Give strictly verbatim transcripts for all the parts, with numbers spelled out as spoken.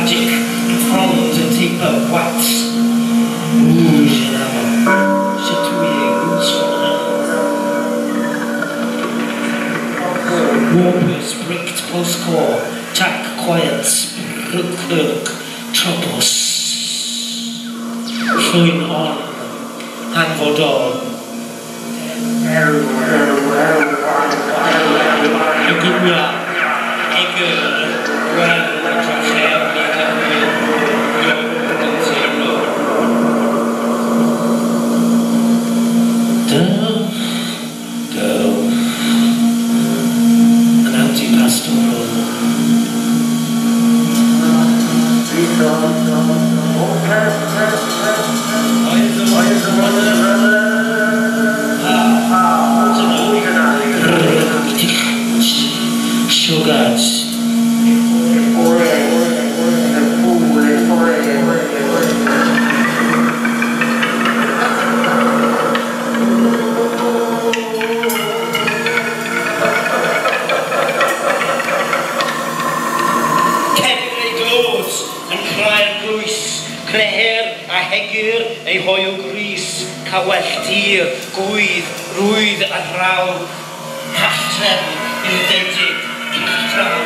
magic fronds and taper wax. Rouge and amber, chatouiller, warblers, bricked postcore, tack, quiet, spruck, tropos. Llwyn on, hanfodol. Egwia, eger, wel, tracher, Down, down, an anti-pastoral. Sugars. Cleher a hegur ei hoiw gris, cawell tir, gwydd, rwydd a draw, hachtref, ilfedig, uchtraw.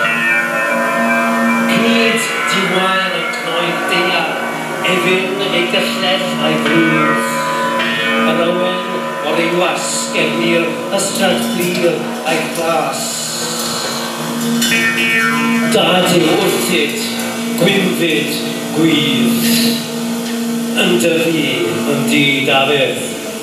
Cnid diwail yn cnoed dea, efyn ei gyllell a'i bryd. Ar owen o'r ei wasgefnir, ystrad glir a'i glas. Dad yw wrthyd, gwynfyd, gwydd, yn dyfu yn dyd afydd.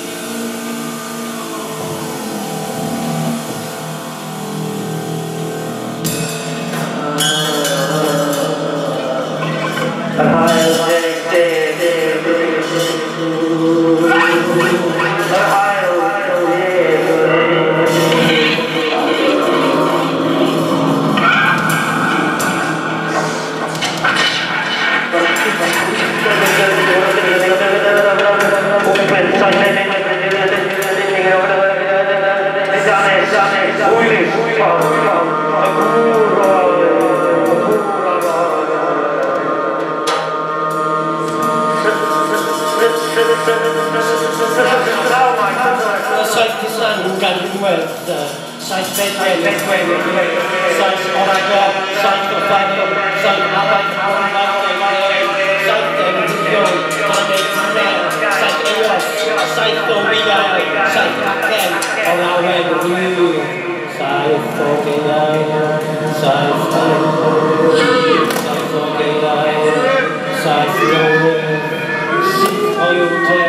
Saith Cysan yn gadwyd, saith bedwen, saith oragor, saith gorffadol, saith abaith hawlfawr, saith demdigion, planed tynel, saith ewas, saith doriau, saith acen, o'r awen rhyw, saith o gelau, saith saith o gelau, saith rower, syth o'i wtew,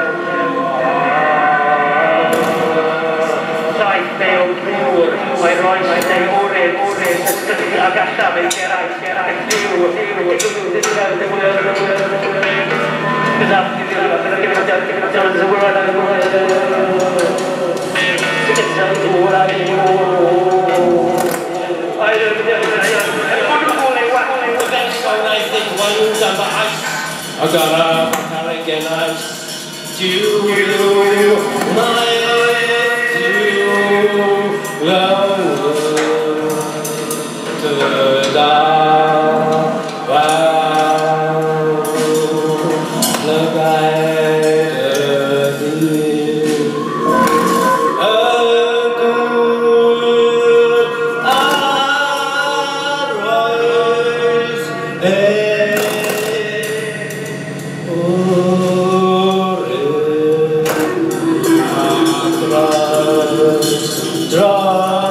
Mae'n rhoi mae'n ei oren, oren, ysgrifennu ag allaf ei gerau, gerau, lliw, lliw, Draw